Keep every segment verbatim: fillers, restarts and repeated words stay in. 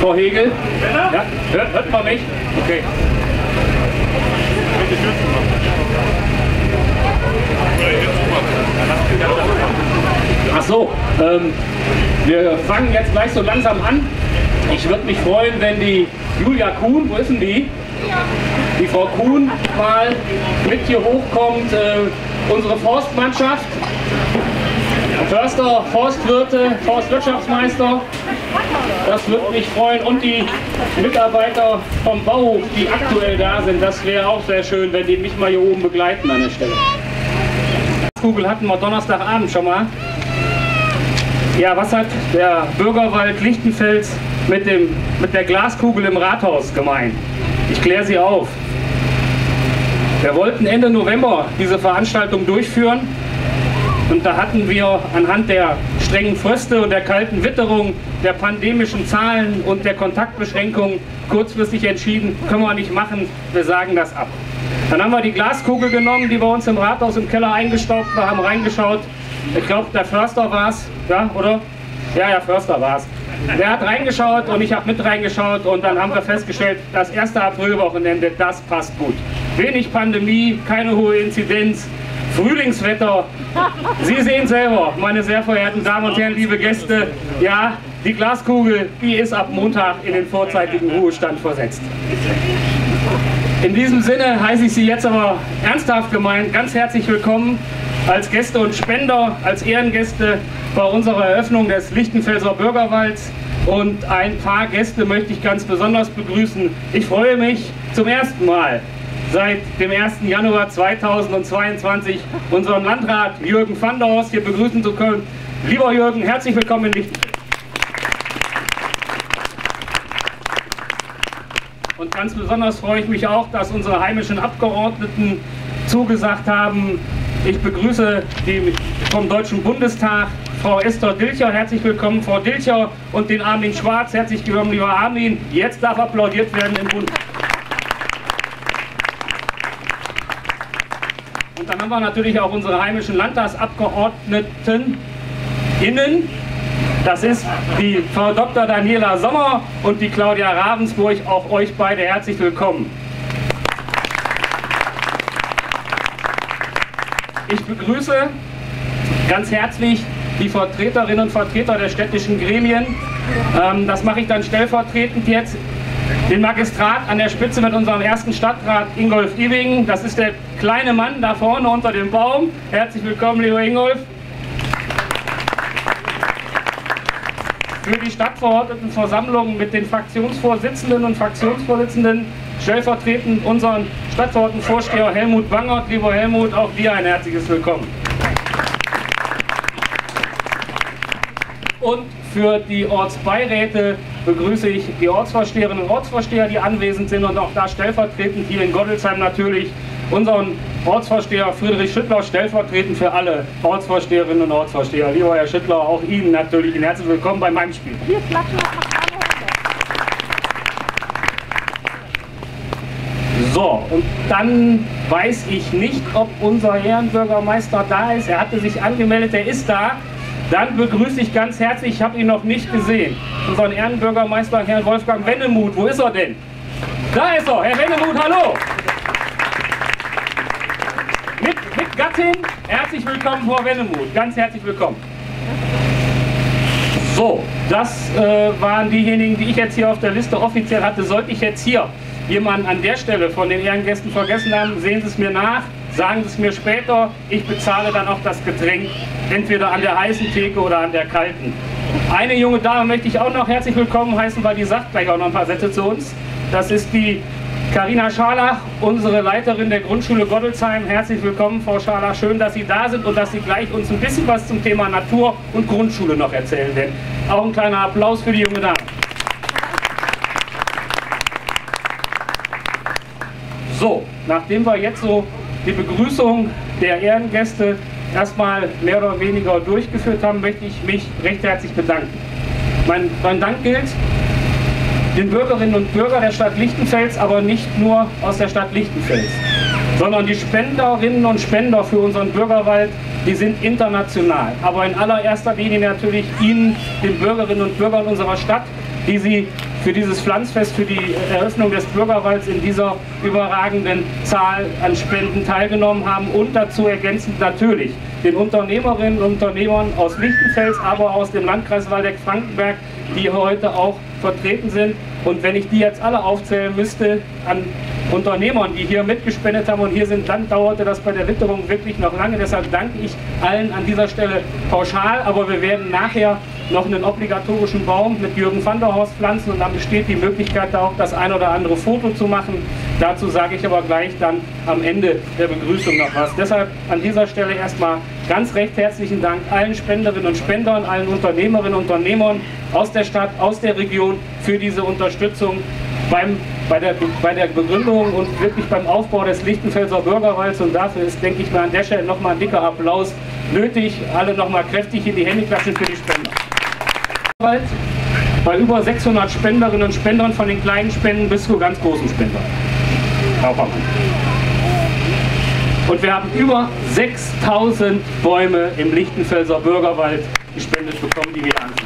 Frau Hegel? Ja, hört, hört man mich? Okay. Ach so, ähm, wir fangen jetzt gleich so langsam an. Ich würde mich freuen, wenn die Julia Kuhn, wo ist denn die? Die Frau Kuhn mal mit hier hochkommt, äh, unsere Forstmannschaft, Förster, Forstwirte, Forstwirtschaftsmeister, das würde mich freuen, und die Mitarbeiter vom Bauhof, die aktuell da sind, das wäre auch sehr schön, wenn die mich mal hier oben begleiten an der Stelle. Kugel hatten wir Donnerstagabend schon mal. Ja, was hat der Bürgerwald Lichtenfels mit, dem, mit der Glaskugel im Rathaus gemeint? Ich kläre sie auf. Wir wollten Ende November diese Veranstaltung durchführen und da hatten wir anhand der strengen Fröste und der kalten Witterung, der pandemischen Zahlen und der Kontaktbeschränkungen kurzfristig entschieden, können wir nicht machen, wir sagen das ab. Dann haben wir die Glaskugel genommen, die bei uns im Rathaus im Keller eingestaubt war, haben reingeschaut. Ich glaube, der Förster war es, ja, oder? Ja, ja, Förster war es. Der hat reingeschaut und ich habe mit reingeschaut und dann haben wir festgestellt, das erste Aprilwochenende, das passt gut. Wenig Pandemie, keine hohe Inzidenz, Frühlingswetter. Sie sehen selber, meine sehr verehrten Damen und Herren, liebe Gäste, ja, die Glaskugel, die ist ab Montag in den vorzeitigen Ruhestand versetzt. In diesem Sinne heiße ich Sie jetzt aber ernsthaft gemeint ganz herzlich willkommen als Gäste und Spender, als Ehrengäste bei unserer Eröffnung des Lichtenfelser Bürgerwalds. Und ein paar Gäste möchte ich ganz besonders begrüßen. Ich freue mich zum ersten Mal seit dem ersten Januar zweitausendzweiundzwanzig unseren Landrat Jürgen van der Horst hier begrüßen zu können. Lieber Jürgen, herzlich willkommen in Lichtenfels. Und ganz besonders freue ich mich auch, dass unsere heimischen Abgeordneten zugesagt haben. Ich begrüße die vom Deutschen Bundestag, Frau Esther Dilcher, herzlich willkommen, Frau Dilcher, und den Armin Schwarz, herzlich willkommen, lieber Armin. Jetzt darf applaudiert werden im Bund. Und dann haben wir natürlich auch unsere heimischen Landtagsabgeordneten innen. Das ist die Frau Doktor Daniela Sommer und die Claudia Ravensburg. Auch euch beide herzlich willkommen. Ich begrüße ganz herzlich die Vertreterinnen und Vertreter der städtischen Gremien. Ähm, das mache ich dann stellvertretend jetzt. Den Magistrat an der Spitze mit unserem ersten Stadtrat Ingolf Iwing. Das ist der kleine Mann da vorne unter dem Baum. Herzlich willkommen, lieber Ingolf. Für die Stadtverordnetenversammlung mit den Fraktionsvorsitzenden und Fraktionsvorsitzenden stellvertretend unseren Stadtverordnetenvorsteher Helmut Wangert. Lieber Helmut, auch dir ein herzliches Willkommen. Und für die Ortsbeiräte begrüße ich die Ortsvorsteherinnen und Ortsvorsteher, die anwesend sind, und auch da stellvertretend hier in Gottelsheim natürlich unseren Ortsvorsteher Friedrich Schüttler, stellvertretend für alle Ortsvorsteherinnen und Ortsvorsteher. Lieber Herr Schüttler, auch Ihnen natürlich ein herzliches Willkommen bei meinem Spiel. Wir klatschen noch mal So, und dann weiß ich nicht, ob unser Ehrenbürgermeister da ist. Er hatte sich angemeldet, er ist da. Dann begrüße ich ganz herzlich, ich habe ihn noch nicht gesehen, unseren Ehrenbürgermeister, Herrn Wolfgang Wennemuth. Wo ist er denn? Da ist er, Herr Wennemuth, hallo! Mit, mit Gattin, herzlich willkommen, Frau Wennemuth, ganz herzlich willkommen. So, das äh, waren diejenigen, die ich jetzt hier auf der Liste offiziell hatte. Sollte ich jetzt hier jemanden an der Stelle von den Ehrengästen vergessen haben, sehen Sie es mir nach, sagen Sie es mir später, ich bezahle dann auch das Getränk, entweder an der heißen Theke oder an der kalten. Eine junge Dame möchte ich auch noch herzlich willkommen heißen, weil die sagt gleich auch noch ein paar Sätze zu uns. Das ist die Carina Scharlach, unsere Leiterin der Grundschule Gottelsheim. Herzlich willkommen, Frau Scharlach. Schön, dass Sie da sind und dass Sie gleich uns ein bisschen was zum Thema Natur und Grundschule noch erzählen werden. Auch ein kleiner Applaus für die junge Dame. So, nachdem wir jetzt so die Begrüßung der Ehrengäste erstmal mehr oder weniger durchgeführt haben, möchte ich mich recht herzlich bedanken. Mein, mein Dank gilt den Bürgerinnen und Bürgern der Stadt Lichtenfels, aber nicht nur aus der Stadt Lichtenfels, sondern die Spenderinnen und Spender für unseren Bürgerwald, die sind international. Aber in allererster Linie natürlich Ihnen, den Bürgerinnen und Bürgern unserer Stadt, die Sie für dieses Pflanzfest, für die Eröffnung des Bürgerwalds in dieser überragenden Zahl an Spenden teilgenommen haben und dazu ergänzend natürlich den Unternehmerinnen und Unternehmern aus Lichtenfels, aber auch aus dem Landkreis Waldeck-Frankenberg, die heute auch vertreten sind. Und wenn ich die jetzt alle aufzählen müsste an Unternehmern, die hier mitgespendet haben und hier sind, dann dauerte das bei der Witterung wirklich noch lange. Deshalb danke ich allen an dieser Stelle pauschal, aber wir werden nachher noch einen obligatorischen Baum mit Jürgen van der Horst pflanzen und dann besteht die Möglichkeit, da auch das ein oder andere Foto zu machen. Dazu sage ich aber gleich dann am Ende der Begrüßung noch was. Deshalb an dieser Stelle erstmal ganz recht herzlichen Dank allen Spenderinnen und Spendern, allen Unternehmerinnen und Unternehmern aus der Stadt, aus der Region für diese Unterstützung beim, bei, der, bei der Begründung und wirklich beim Aufbau des Lichtenfelser Bürgerwalds. Und dafür ist, denke ich mal, an der Stelle nochmal ein dicker Applaus nötig. Alle nochmal kräftig in die Hände klatschen für die Spender. Bei über sechshundert Spenderinnen und Spendern, von den kleinen Spenden bis zu ganz großen Spendern. Und wir haben über sechstausend Bäume im Lichtenfelser Bürgerwald gespendet bekommen, die wir anfangen.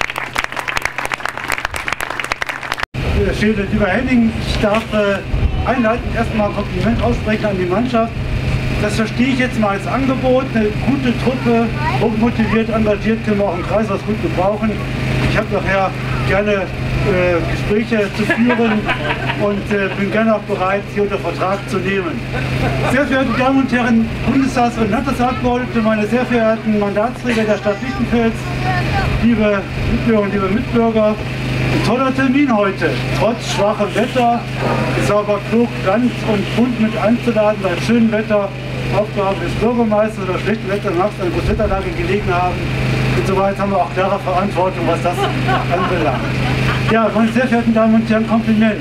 Lieber Henning, ich darf äh, einleitend erstmal ein Kompliment aussprechen an die Mannschaft. Das verstehe ich jetzt mal als Angebot. Eine gute Truppe, hochmotiviert, engagiert, können wir auch im Kreis was gut gebrauchen. Ich habe nachher gerne äh, Gespräche zu führen und äh, bin gerne auch bereit, sie unter Vertrag zu nehmen. Sehr verehrte Damen und Herren, Bundestags- und Landtagsabgeordnete, meine sehr verehrten Mandatsträger der Stadt Lichtenfels, liebe Mitbürgerinnen und liebe Mitbürger, ein toller Termin heute. Trotz schwachem Wetter ist aber klug, ganz und bunt mit einzuladen, bei schönem Wetter Aufgabe des Bürgermeisters oder schlechtem Wetter im Herbst eine Großwetterlage gelegen haben. Insoweit haben wir auch klare Verantwortung, was das anbelangt. Ja, meine sehr verehrten Damen und Herren, Kompliment.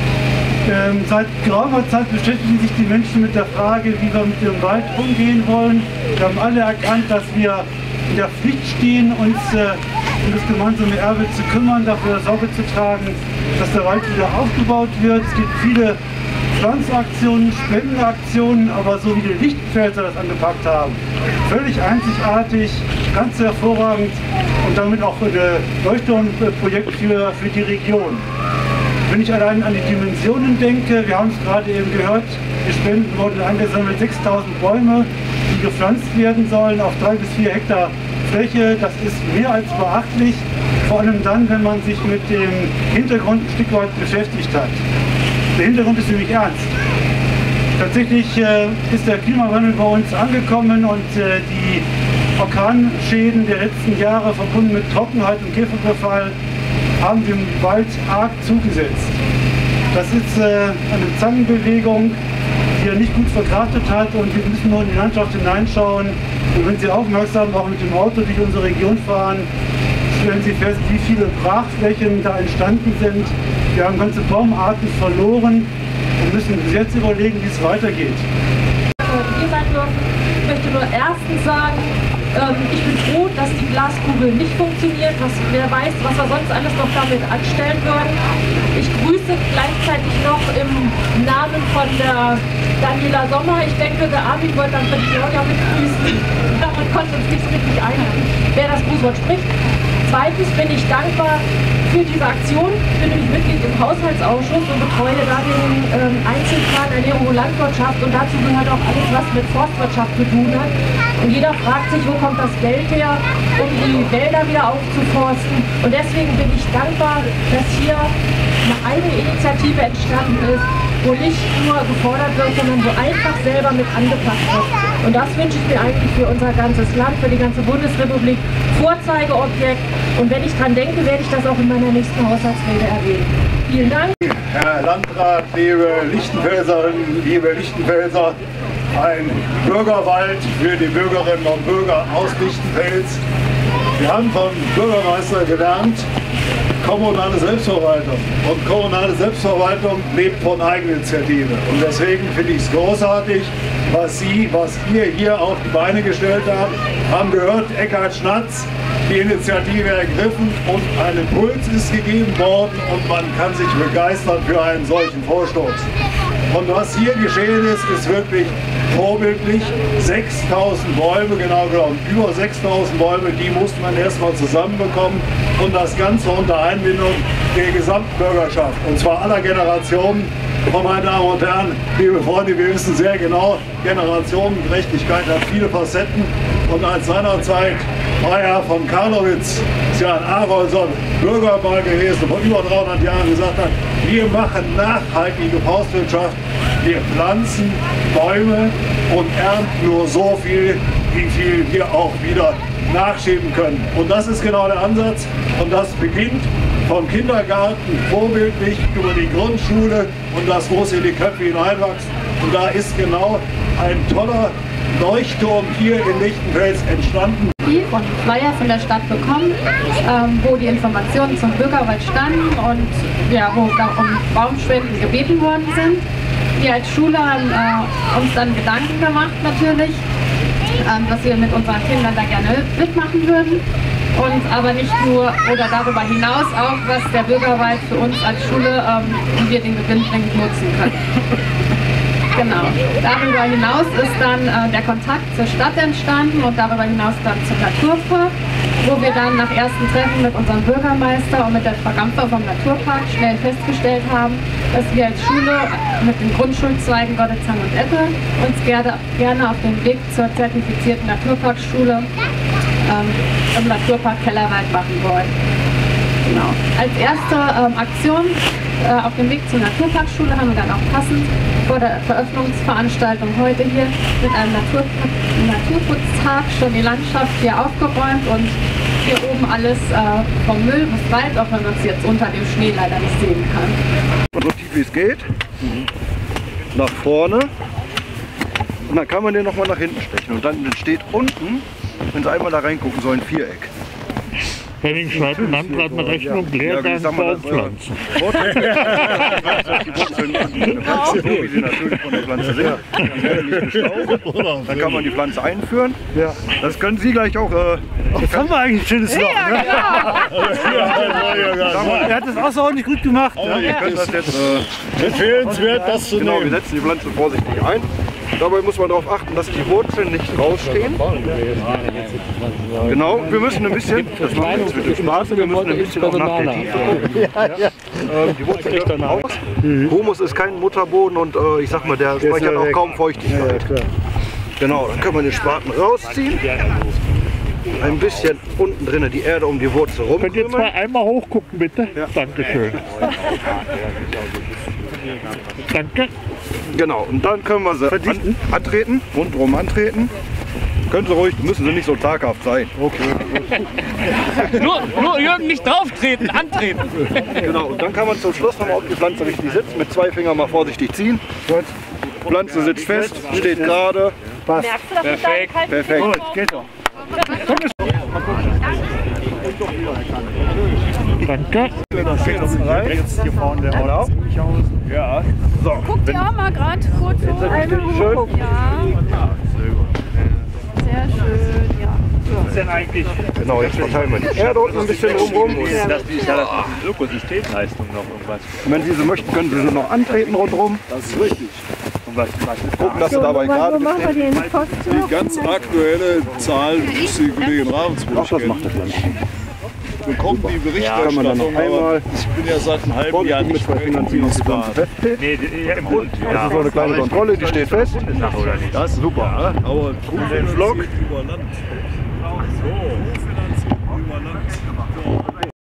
Ähm, seit geraumer Zeit beschäftigen sich die Menschen mit der Frage, wie wir mit dem Wald umgehen wollen. Wir haben alle erkannt, dass wir in der Pflicht stehen, uns äh, um das gemeinsame Erbe zu kümmern, dafür Sorge zu tragen, dass der Wald wieder aufgebaut wird. Es gibt viele Pflanzaktionen, Spendenaktionen, aber so wie die Lichtenfelser das angepackt haben, völlig einzigartig, ganz hervorragend und damit auch ein Leuchtturmprojekt für, für die Region. Wenn ich allein an die Dimensionen denke, wir haben es gerade eben gehört, Spenden wurden eingesammelt, sechstausend Bäume, die gepflanzt werden sollen auf drei bis vier Hektar Fläche. Das ist mehr als beachtlich, vor allem dann, wenn man sich mit dem Hintergrund ein Stück weit beschäftigt hat. Der Hintergrund ist nämlich ernst. Tatsächlich äh, ist der Klimawandel bei uns angekommen und äh, die Orkanschäden der letzten Jahre verbunden mit Trockenheit und Käferbefall haben dem Wald arg zugesetzt. Das ist äh, eine Zangenbewegung, die er nicht gut verkraftet hat und wir müssen nur in die Landschaft hineinschauen. Und wenn Sie aufmerksam auch mit dem Auto durch unsere Region fahren, stellen Sie fest, wie viele Brachflächen da entstanden sind. Wir haben ganze Baumarten verloren und müssen jetzt überlegen, wie es weitergeht. Hier sein dürfen. Ich möchte nur erstens sagen, ähm, ich bin froh, dass die Glaskugel nicht funktioniert. Was, wer weiß, was wir sonst alles noch damit anstellen würden. Ich grüße gleichzeitig noch im Namen von der Daniela Sommer. Ich denke, der Armin wollte dann für die Georgia mit grüßen. Damit konnte uns nicht so richtig einigen, wer das Grußwort spricht. Zweitens bin ich dankbar für diese Aktion. Ich bin nämlich Mitglied im Haushaltsausschuss und betreue da den ähm, Einzelplan Ernährung und Landwirtschaft und dazu gehört auch alles, was mit Forstwirtschaft zu tun hat. Und jeder fragt sich, wo kommt das Geld her, um die Wälder wieder aufzuforsten. Und deswegen bin ich dankbar, dass hier eine eigene Initiative entstanden ist, wo nicht nur gefordert wird, sondern wo einfach selber mit angepackt wird. Und das wünsche ich mir eigentlich für unser ganzes Land, für die ganze Bundesrepublik. Vorzeigeobjekt. Und wenn ich dran denke, werde ich das auch in meiner nächsten Haushaltsrede erwähnen. Vielen Dank. Herr Landrat, liebe Lichtenfelserinnen, liebe Lichtenfelser, ein Bürgerwald für die Bürgerinnen und Bürger aus Lichtenfels. Wir haben vom Bürgermeister gelernt, kommunale Selbstverwaltung. Und kommunale Selbstverwaltung lebt von Eigeninitiative. Und deswegen finde ich es großartig, was Sie, was ihr hier auf die Beine gestellt habt. Haben gehört, Eckhard Schnatz, die Initiative ergriffen und ein Impuls ist gegeben worden und man kann sich begeistern für einen solchen Vorstoß. Und was hier geschehen ist, ist wirklich vorbildlich. sechstausend Bäume, genau genommen über sechstausend Bäume, die musste man erstmal zusammenbekommen und das Ganze unter Einbindung der Gesamtbürgerschaft, und zwar aller Generationen. Und meine Damen und Herren, liebe Freunde, wir wissen sehr genau, Generationengerechtigkeit hat viele Facetten. Und als seinerzeit Meier von Karlowitz, ist ja ein Arolser Bürgerball gewesen, vor über dreihundert Jahren gesagt hat, wir machen nachhaltige Forstwirtschaft, wir pflanzen Bäume und ernten nur so viel, wie viel wir auch wieder nachschieben können. Und das ist genau der Ansatz, und das beginnt vom Kindergarten vorbildlich über die Grundschule und das muss in die Köpfe hineinwachsen. Und da ist genau ein toller Leuchtturm hier in Lichtenfels entstanden. Und Flyer von der Stadt bekommen, ähm, wo die Informationen zum Bürgerwald standen und ja, wo um Baumspenden gebeten worden sind. Wir als Schule haben äh, uns dann Gedanken gemacht natürlich, ähm, dass wir mit unseren Kindern da gerne mitmachen würden. Und aber nicht nur, oder darüber hinaus auch, was der Bürgerwald für uns als Schule, ähm, wie wir den gewinnbringend nutzen können. Genau. Darüber hinaus ist dann äh, der Kontakt zur Stadt entstanden und darüber hinaus dann zum Naturpark, wo wir dann nach ersten Treffen mit unserem Bürgermeister und mit der Frau Gampfer vom Naturpark schnell festgestellt haben, dass wir als Schule mit den Grundschulzweigen Gottesheim und Eppe uns gerne, gerne auf den Weg zur zertifizierten Naturparkschule ähm, im Naturpark Kellerwald machen wollen. Genau. Als erste ähm, Aktion äh, auf dem Weg zur Naturparkschule haben wir dann auch passend vor der Veröffentlichungsveranstaltung heute hier mit einem Natur Naturputztag schon die Landschaft hier aufgeräumt und hier oben alles äh, vom Müll bis weit, auch wenn man es jetzt unter dem Schnee leider nicht sehen kann. So tief wie es geht, nach vorne, und dann kann man den nochmal nach hinten stechen und dann entsteht unten, wenn Sie einmal da reingucken, so ein Viereck. Henning schreibt im Landrat eine Rechnung, Leergang Baumpflanzen. Die Wurzeln eine Pflanze, wie sie natürlich von der Pflanze sind. Die werden nicht gestaucht. Dann kann man die Pflanze einführen. Das können Sie gleich auch. Äh, Jetzt haben wir eigentlich ein schönes Loch. Ne? Er hat das außerordentlich gut gemacht. ja. Ne? Ihr könnt das jetzt. Äh, Empfehlenswert, das zu genau, wir nehmen. setzen die Pflanze vorsichtig ein. Dabei muss man darauf achten, dass die Wurzeln nicht rausstehen. Genau, wir müssen ein bisschen, das macht jetzt mit dem Spaß, wir müssen ein bisschen auch nach der Tiefe gucken. Ähm, die Wurzeln dürfen raus. Humus ist kein Mutterboden und äh, ich sag mal, der speichert auch kaum Feuchtigkeit. Genau, dann können wir den Spaten rausziehen. Ein bisschen unten drinnen die Erde um die Wurzel rum. Könnt ihr zwei einmal hochgucken, bitte? Ja. Dankeschön. Danke. Genau, und dann können wir sie an, antreten, rundherum antreten. Können Sie ruhig, müssen Sie nicht so taghaft sein. Okay. Nur, nur Jürgen nicht drauf treten, antreten. Genau, und dann kann man zum Schluss nochmal, ob die Pflanze richtig sitzt, mit zwei Fingern mal vorsichtig ziehen. Gut. Pflanze sitzt fest, steht gerade. Passt. Perfekt. Perfekt. Gut, geht doch. Danke. Jetzt hier vorne der Ort ziemlich aus. Ja. So. Guckt ihr auch mal gerade kurz so einmal schön. hoch. Ja. Sehr schön, ja. Was ist denn eigentlich? Genau, jetzt verteilen wir die Erde unten ein bisschen drumherum. Das ist ja das Ökosystemleistung noch irgendwas. Und wenn Sie so möchten, können Sie sie noch antreten rundherum. Das ist richtig. Und was, was ist Gucken, dass Sie dabei gerade Wo machen wir den Posten? Die ganz aktuelle Zahl muss die Kollegin Ravensburg Ach, das kennen. macht das dann. Bekommt die Kann man dann noch Berichterstattung, aber einmal ich bin ja seit einem halben Jahr vorsichtig mit nicht zwei mehr Fingern ziehen, dass die Pflanze feststeht. Nee, die- ja, im Bund. Das Ja. ist so eine kleine Kontrolle, die steht fest. Sache oder nicht? Das ist super. aber Den Flock. über Land.